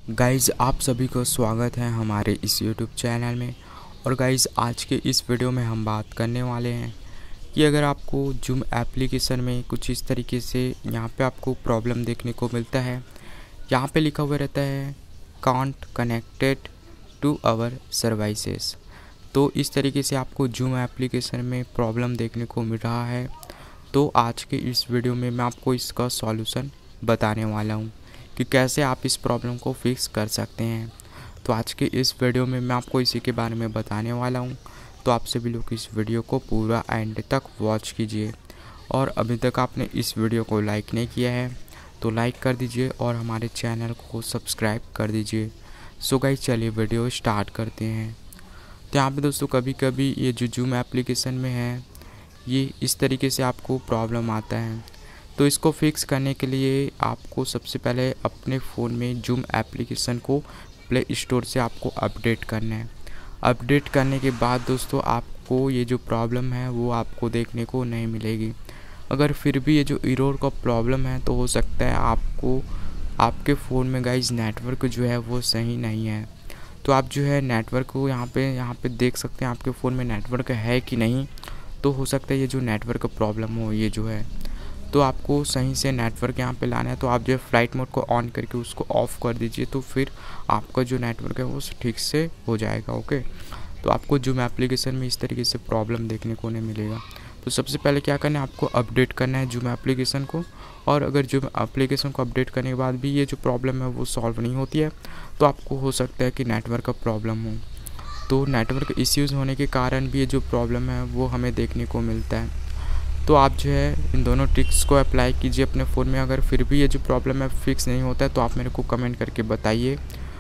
Guys आप सभी को स्वागत है हमारे इस यूट्यूब चैनल में। और गाइज़ आज के इस वीडियो में हम बात करने वाले हैं कि अगर आपको जूम एप्लीकेशन में कुछ इस तरीके से यहाँ पे आपको प्रॉब्लम देखने को मिलता है। यहाँ पे लिखा हुआ रहता है can't connected to our services. तो इस तरीके से आपको जूम एप्लीकेशन में प्रॉब्लम देखने को मिल रहा है। तो आज के इस वीडियो में मैं आपको इसका सॉल्यूशन बताने वाला हूँ कि कैसे आप इस प्रॉब्लम को फिक्स कर सकते हैं। तो आज के इस वीडियो में मैं आपको इसी के बारे में बताने वाला हूँ। तो आप सभी लोग इस वीडियो को पूरा एंड तक वॉच कीजिए। और अभी तक आपने इस वीडियो को लाइक नहीं किया है तो लाइक कर दीजिए और हमारे चैनल को सब्सक्राइब कर दीजिए। सो गाइस चलिए वीडियो स्टार्ट करते हैं। तो यहाँ पे दोस्तों कभी कभी ये जो जूम एप्लीकेशन में है ये इस तरीके से आपको प्रॉब्लम आता है। तो इसको फिक्स करने के लिए आपको सबसे पहले अपने फ़ोन में जूम एप्लीकेशन को प्ले स्टोर से आपको अपडेट करना है। अपडेट करने के बाद दोस्तों आपको ये जो प्रॉब्लम है वो आपको देखने को नहीं मिलेगी। अगर फिर भी ये जो एरर का प्रॉब्लम है तो हो सकता है आपको आपके फ़ोन में गाइस नेटवर्क जो है वो सही नहीं है। तो आप जो है नेटवर्क को यहाँ पे देख सकते हैं आपके फ़ोन में नेटवर्क है कि नहीं। तो हो सकता है ये जो नेटवर्क प्रॉब्लम हो ये जो है, तो आपको सही से नेटवर्क यहाँ पे लाना है। तो आप जो है फ्लाइट मोड को ऑन करके उसको ऑफ़ कर दीजिए, तो फिर आपका जो नेटवर्क है वो ठीक से हो जाएगा। ओके, तो आपको जूम एप्लीकेशन में इस तरीके से प्रॉब्लम देखने को नहीं मिलेगा। तो सबसे पहले क्या करना है, आपको अपडेट करना है जूम एप्लीकेशन को। और अगर जूम एप्लीकेशन को अपडेट करने के बाद भी ये जो प्रॉब्लम है वो सॉल्व नहीं होती है तो आपको हो सकता है कि नेटवर्क का प्रॉब्लम हो। तो नेटवर्क इश्यूज़ होने के कारण भी ये जो प्रॉब्लम है वो हमें देखने को मिलता है। तो आप जो है इन दोनों ट्रिक्स को अप्लाई कीजिए अपने फ़ोन में। अगर फिर भी ये जो प्रॉब्लम है फिक्स नहीं होता है तो आप मेरे को कमेंट करके बताइए।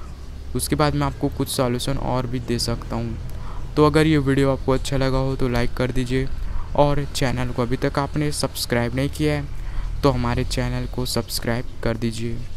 उसके बाद मैं आपको कुछ सॉल्यूशन और भी दे सकता हूँ। तो अगर ये वीडियो आपको अच्छा लगा हो तो लाइक कर दीजिए और चैनल को अभी तक आपने सब्सक्राइब नहीं किया है तो हमारे चैनल को सब्सक्राइब कर दीजिए।